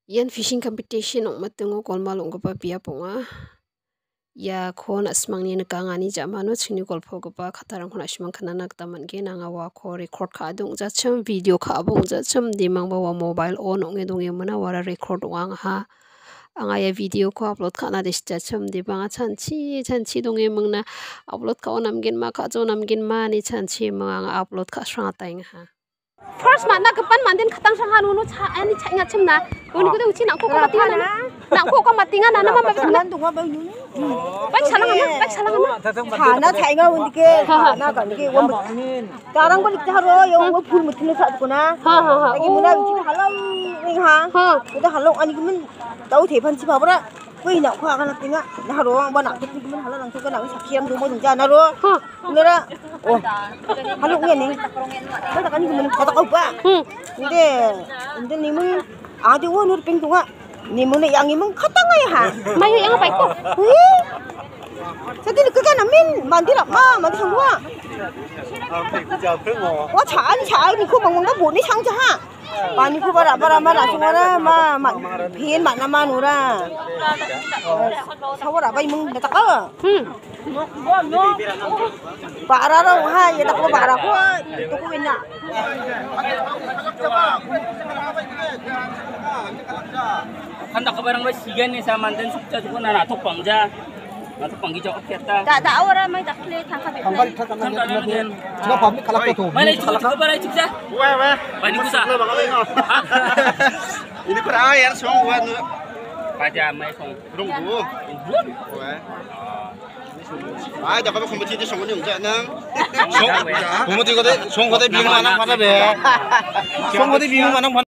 Yan fishing competition ong matungo kolmal ong gapa pia ponga. Ya khon asmang ni nakangani jamano chini golpho gapa khatarang khon asmang khana nak taman ge nanga wa kho record kha dung ja cham video kha bong ja cham dimang ba wa mobile on ong edong yemana wara record ong ha. Anga ya video ko upload khana des ja cham di banga chanchi dong yemang na upload ka onam gen ma kha jo nam gen ma ni chanchi ma anga upload kha sra taing ha. First mana kapan mantin khatang sangan unu ani chanya chimna unu kudu uchi nangko ko matingan nangko ko matingan nana mama bilang tunga ba yun baik salah hana chaiga undike hana kan ke won tarang balik haro yo wo phul mutin sa ko na lagi muna uchi halau ing ha udah halau ani kumen tau the phan chi babra koi na kha kan tinga haro ba na tu kumen halau nang ka na sakhiam du mo ja na ro nera oh halau nge ni ba kan kumen kata kau ba inde ni mun adi wo nur ping tunga ni mun yang imung khatang ai ha mayu yang apa ko jadi ni kan amin mandi lah mandi semua wah cai ni ko bang bang bu ni sang ja pani ko bara semua ma pin ma nama nura sawara ba imung da ka para ra ha ya da ko para ko to ko wena Handa ka barang sigan ni sa mandan sukta ko na natok pangja. Natok panggi jawab kita. da ora mai dakle thangka be Nó phóng cái khalaat itu. Mana itu ka barang cikja? Wah. Pani kusa. Ini kurang air song buat Paja mai song. runggu. Wah. Ah, dapat kompetisi song ni enggak nang. Kompetisi kau deh, song kau deh bingung mana mana be. Song kau deh bingung mana mana.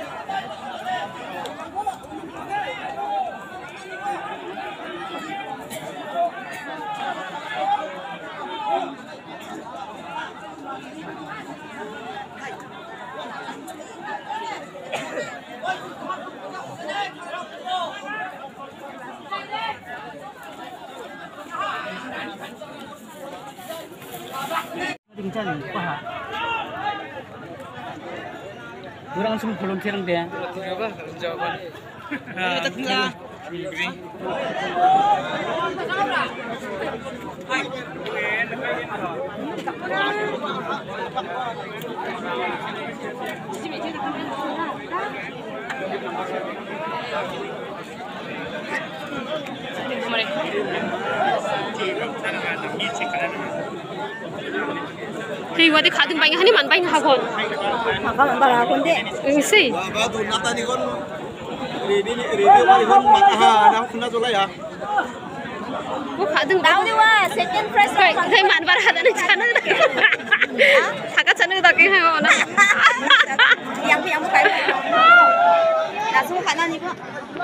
Kurang semua belum serang dia. Hei wadi khadung baing hani man baing hakon thangka bara kon de sih Batu nata ni kon. Ini kon makaha, nak kena jual ya. ko khadung dau di wa second prize kai man bar hada ni chana thaka chana da ke ha ona yang bukai langsung kanan ni ko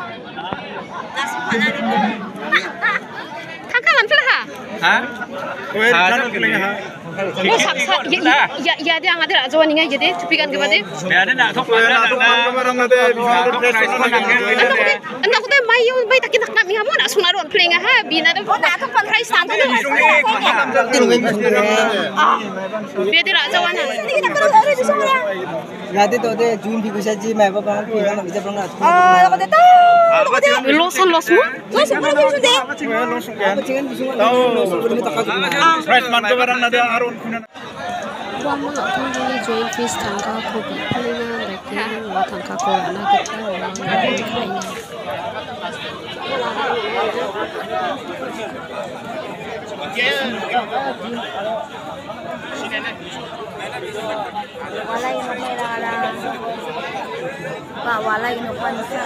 thaka man phla ha Hah? Weh, kan kena ha. oh saksa ya dia angade ajo ni ngai jede tupikan ke bade Biar nak tok pangja. Barang ada bisa anda ko te mai yo bai takin nak mi hamu na sunaro playing ha bina de price tan de be de ajo wana Nanti tuh deh Jun भी कुछ जी मैं बाबा को ना bisa pernah ko de ta losan losmu Price man ke barang ada arun kuna. wama tunggu join fish tangka ko bi pulina rakin wa tangka ko ana kita wa kainya walay mamerala ba walay no pansa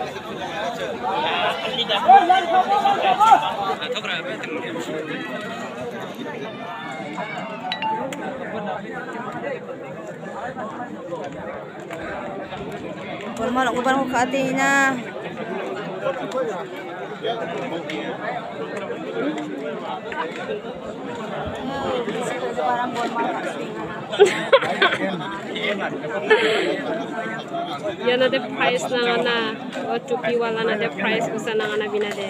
formal ko barang ko atina barang formal ya na de price na wa tupi wala na de price ko sana na bina de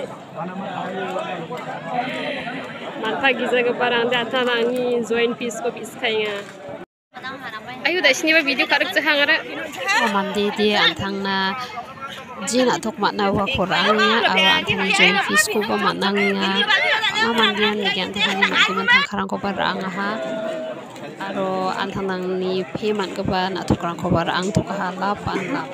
manta giza ke barang de atana ni join piece ko piece kainya kadang harapan Ayo dah sini video karak cahang ada. Mandi dia antangna jin atok makna wa Qur'annya awan antang join fisku ba manangnya. Mandian ni antang ni mandi tang karang ko barang ha. Aro antang nang ni payment ke ba atok karang ko barang to ka lap an lap.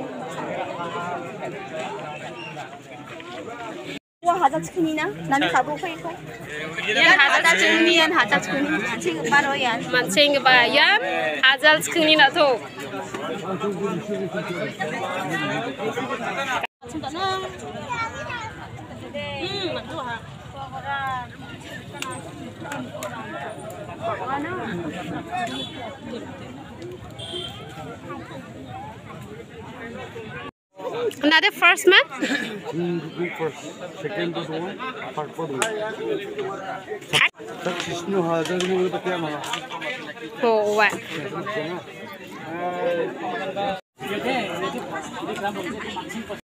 Wah, haja chikinina. Nami kabu koi koi. Yan haja chikini, yan haja chikini. Mancing baro yan. Mancing ba yan hajal chikini na to. Another first man? First, second to one, third for one. That is no harder than the camera. Oh, what?